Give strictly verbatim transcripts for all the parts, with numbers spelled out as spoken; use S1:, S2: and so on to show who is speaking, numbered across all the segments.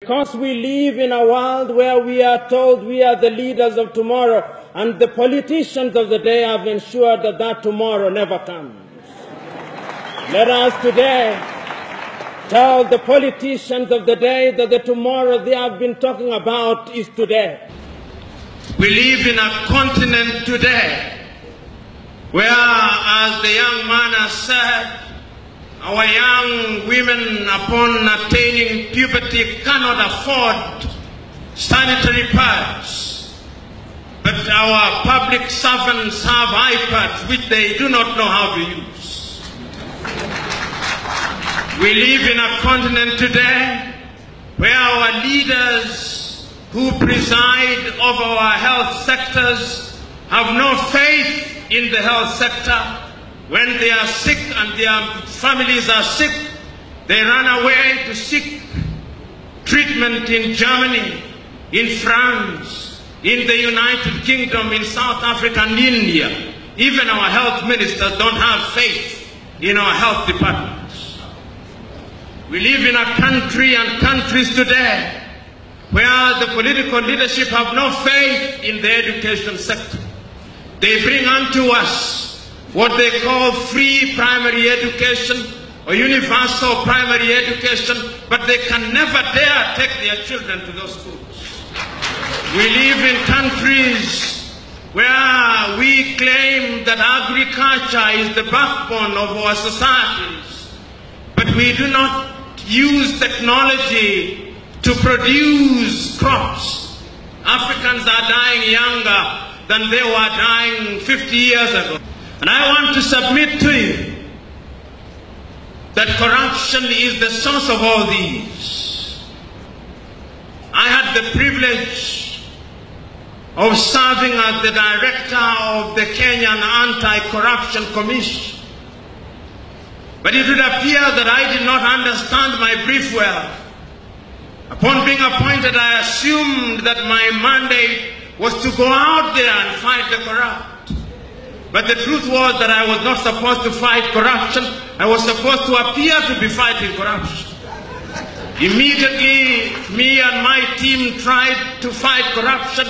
S1: Because we live in a world where we are told we are the leaders of tomorrow, and the politicians of the day have ensured that that tomorrow never comes. Let us today tell the politicians of the day that the tomorrow they have been talking about is today.
S2: We live in a continent today where, as the young man has said, our young women, upon attaining puberty, cannot afford sanitary pads. But our public servants have iPads which they do not know how to use. We live in a continent today where our leaders who preside over our health sectors have no faith in the health sector. When they are sick and their families are sick, they run away to seek treatment in Germany, in France, in the United Kingdom, in South Africa and India. Even our health ministers don't have faith in our health departments. We live in a country and countries today where the political leadership have no faith in the education sector. They bring unto us what they call free primary education or universal primary education, but they can never dare take their children to those schools. We live in countries where we claim that agriculture is the backbone of our societies, but we do not use technology to produce crops. Africans are dying younger than they were dying fifty years ago. And I want to submit to you that corruption is the source of all these. I had the privilege of serving as the director of the Kenyan Anti-Corruption Commission. But it would appear that I did not understand my brief well. Upon being appointed, I assumed that my mandate was to go out there and fight the corrupt. But the truth was that I was not supposed to fight corruption. I was supposed to appear to be fighting corruption. Immediately, me and my team tried to fight corruption.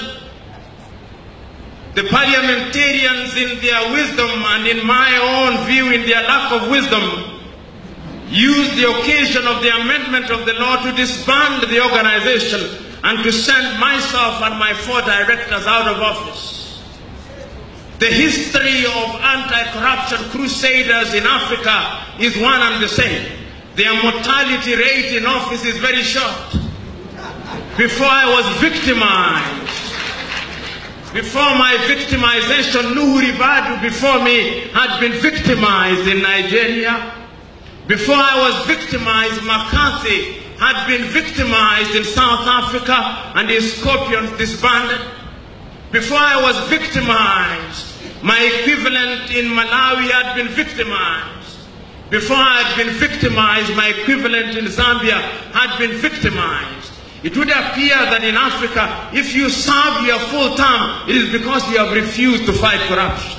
S2: The parliamentarians, in their wisdom and in my own view, in their lack of wisdom, used the occasion of the amendment of the law to disband the organization and to send myself and my four directors out of office. The history of anti-corruption crusaders in Africa is one and the same. Their mortality rate in office is very short. Before I was victimized, before my victimization, Nuhu Ribadu before me had been victimized in Nigeria. Before I was victimized, McCarthy had been victimized in South Africa and his scorpions disbanded. Before I was victimized, my equivalent in Malawi had been victimized. Before I had been victimized, my equivalent in Zambia had been victimized. It would appear that in Africa, if you serve your full term, it is because you have refused to fight corruption.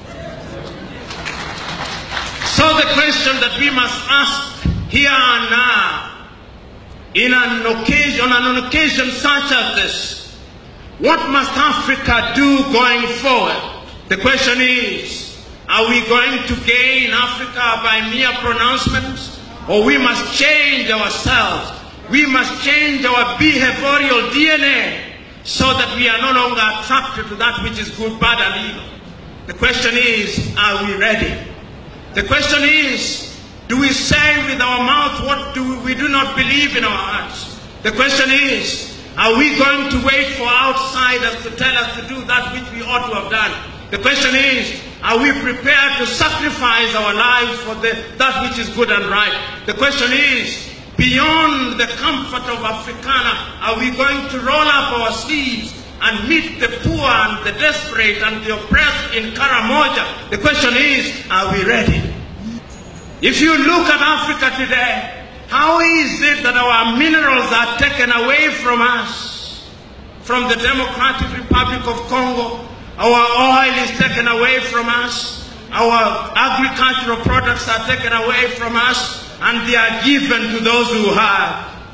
S2: So the question that we must ask here and now, in an occasion, on an occasion such as this, what must Africa do going forward? The question is, are we going to gain Africa by mere pronouncements? Or we must change ourselves? We must change our behavioral D N A so that we are no longer attracted to that which is good, bad, and evil. The question is, are we ready? The question is, do we say with our mouth what do we do not believe in our hearts? The question is, are we going to wait for outsiders to tell us to do that which we ought to have done? The question is, are we prepared to sacrifice our lives for the, that which is good and right? The question is, beyond the comfort of Africana, are we going to roll up our sleeves and meet the poor and the desperate and the oppressed in Karamoja? The question is, are we ready? If you look at Africa today, how is it that our minerals are taken away from us? From the Democratic Republic of Congo, our oil is taken away from us, our agricultural products are taken away from us, and they are given to those who have.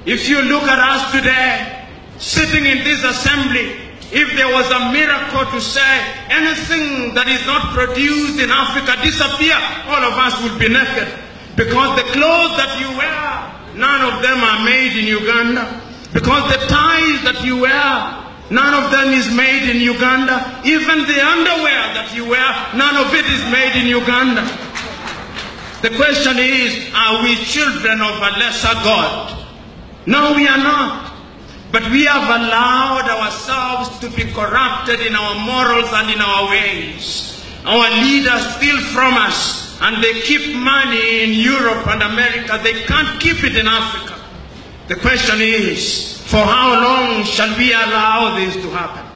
S2: If you look at us today, sitting in this assembly, if there was a miracle to say anything that is not produced in Africa disappear, all of us would be naked. Because the clothes that you wear, none of them are made in Uganda. Because the ties that you wear, none of them is made in Uganda. Even the underwear that you wear, none of it is made in Uganda. The question is, are we children of a lesser God? No, we are not. But we have allowed ourselves to be corrupted in our morals and in our ways. Our leaders steal from us, and they keep money in Europe and America. They can't keep it in Africa. The question is, for how long shall we allow this to happen?